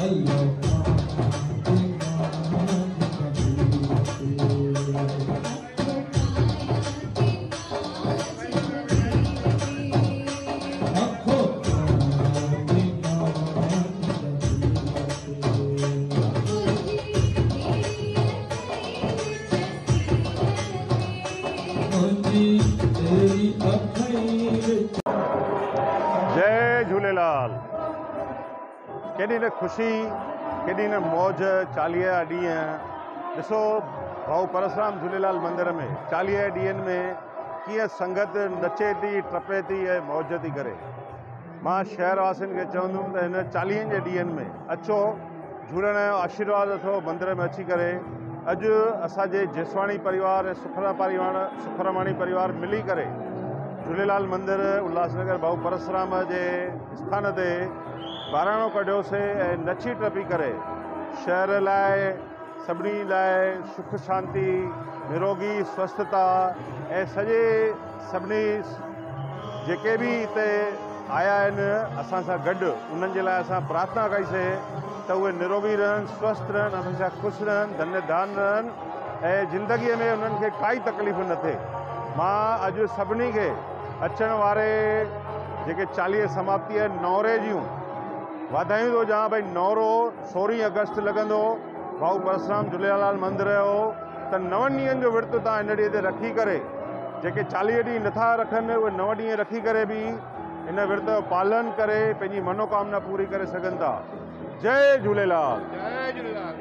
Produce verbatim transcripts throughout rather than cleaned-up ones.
जय झूलेलाल। केॾी न ख़ुशी केॾी न मौज चालीह ॾींहं ॾिसो भाऊ परसराम झूलेलाल मंदिर में चालीह ॾींहंनि में कीअं संगत नचे थी टपे थी ऐं मौज थी करे। मां शहर वासियुनि खे चवंदुमि त हिन चालीहनि जे ॾींहंनि में अचो, झूलण जो आशीर्वाद अथव मंदिर में अची करे। अॼु असांजे जेसवाणी परिवार ऐं सुखरा परिवार सुखरामाणी परिवार मिली करे झूलेलाल मंदिर उल्हासनगर भाऊ परसराम जे स्थान ते बहिराणो कढियोसीं ऐं नची टपी करे शहर लाइ सभिनी लाइ सुख शांति निरोगी स्वस्थता ऐं सॼे सभिनी जेके बि हिते आया आहिनि असां सां गॾु उन्हनि जे लाइ असां प्रार्थना कईसीं त उहे निरोगी रहनि, स्वस्थ रहनि, हमेशह ख़ुशि रहनि, धन्य धान रहनि ऐं ज़िंदगीअ में उन्हनि खे काई तकलीफ़ न थिए। मां अॼु सभिनी खे अचण वारे जेके चालीह समाप्ति आहिनि नौरे जूं वाधायूं थो ॾियां। भई नौरो सोरहीं अगस्त लॻंदो भाऊ परसराम झूलेलाल मंदिर जो, त नवनि ॾींहंनि जो विर्त तव्हां हिन ॾींहं ते रखी करे, जेके चालीह ॾींहं नथा रखनि उहे नव ॾींहं रखी करे बि इन विर्त जो पालन करे पंहिंजी मनोकामना पूरी करे सघनि था। जय झूलेलाल। जय झूलेलाल।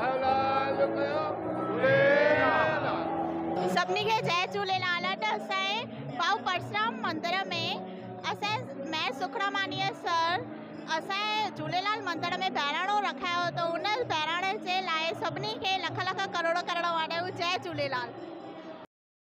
सभिनी खे जय झूलेलाल। त असांजे भाऊ परसराम मंदिर में असांजे मैं सुखरामानीअ सर असांजे झूलेलाल मंदिर में बहिराणो रखायो, त उन बहिराणे जे लाइ सभिनी खे लख लख करोड़ करोड़ वाधायूं। जय झूलेलाल।